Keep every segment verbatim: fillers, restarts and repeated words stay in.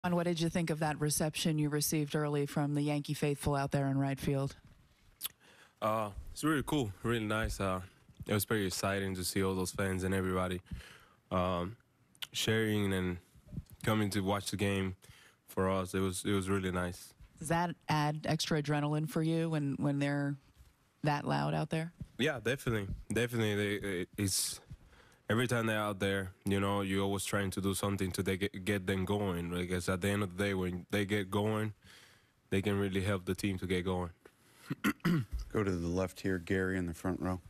And what did you think of that reception you received early from the Yankee faithful out there in right field? Uh, it's really cool, really nice. Uh, it was very exciting to see all those fans and everybody um, sharing and coming to watch the game for us. It was it was really nice. Does that add extra adrenaline for you when, when they're that loud out there? Yeah, definitely, definitely. They, it's every time they're out there, you know, you're always trying to do something to they get, get them going. Because at the end of the day, when they get going, they can really help the team to get going. Go to the left here, Gary, in the front row.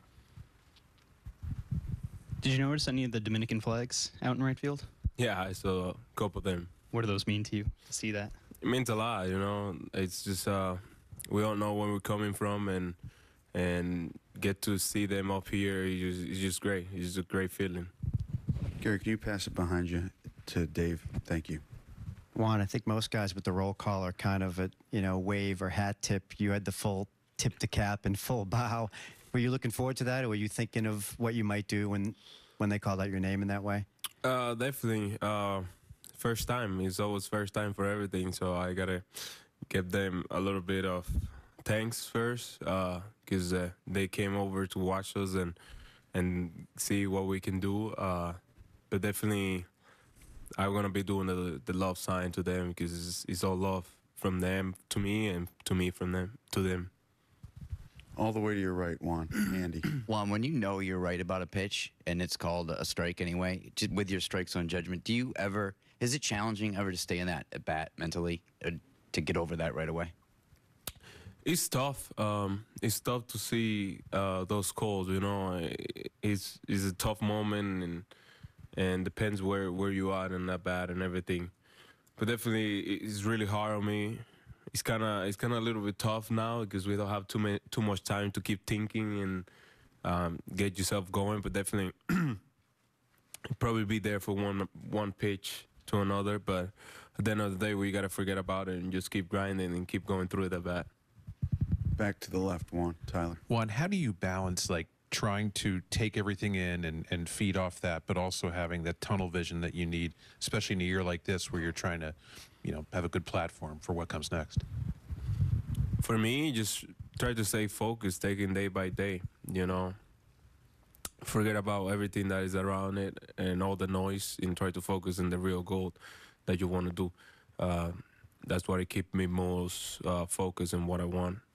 Did you notice any of the Dominican flags out in right field? Yeah, I saw a couple of them. What do those mean to you, to see that? It means a lot, you know. It's just uh, we don't know where we're coming from, and and get to see them up here. It's just, it's just great. It's just a great feeling. Gary, can you pass it behind you to Dave? Thank you. Juan, I think most guys with the roll call are kind of a, you know, wave or hat tip. You had the full tip to cap and full bow. Were you looking forward to that, or were you thinking of what you might do when, when they called out your name in that way? Uh, definitely. Uh, first time. It's always first time for everything, so I got to give them a little bit of thanks first, because uh, uh, they came over to watch us and, and see what we can do. Uh, but definitely, I'm going to be doing the, the love sign to them, because it's, it's all love from them to me and to me from them to them. All the way to your right, Juan. Andy. Juan, when you know you're right about a pitch and it's called a strike anyway, just with your strike zone judgment, do you ever, is it challenging ever to stay in that at bat mentally, uh, to get over that right away? It's tough. Um, it's tough to see uh, those calls, you know. It's, it's a tough moment, and and depends where, where you are in that bat and everything. But definitely, it's really hard on me. It's kind of it's kind of a little bit tough now, because we don't have too many, too much time to keep thinking and um, get yourself going. But definitely, probably be there for one one pitch to another. But at the end of the day, we gotta forget about it and just keep grinding and keep going through the bat. Back to the left, Juan. Tyler. Juan, how do you balance, like, trying to take everything in and, and feed off that, but also having that tunnel vision that you need, especially in a year like this where you're trying to, you know, have a good platform for what comes next? For me, just try to stay focused, taking day by day, you know. Forget about everything that is around it and all the noise, and try to focus on the real goal that you want to do. Uh, that's what it keeps me most uh, focused on what I want.